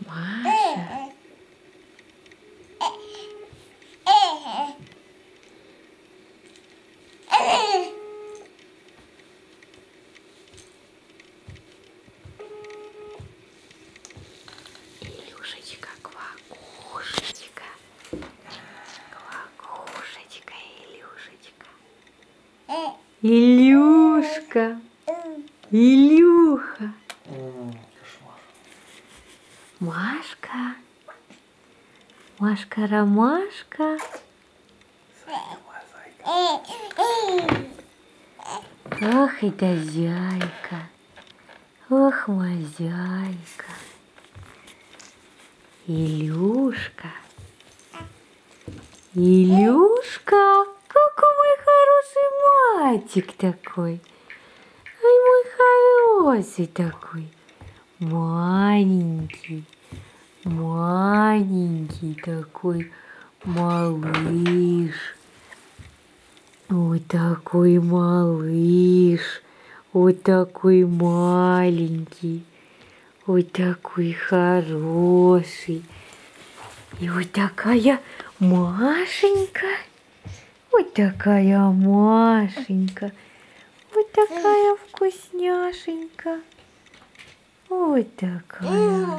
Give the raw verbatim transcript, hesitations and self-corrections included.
Маша. Илюшечка, квакушечка. Квакушечка, Илюшечка. Илюшка. Илюха. Машка. Машка-ромашка. Ох, это зайка. Ох, моя зайка. Илюшка. Илюшка. Какой мой хороший мальчик такой. Ой, мой хороший такой. Маленький. Маленький такой малыш. Вот такой малыш. Вот такой маленький. Вот такой хороший. И вот такая Машенька. Вот такая Машенька. Вот такая вкусняшенька. Вот такая.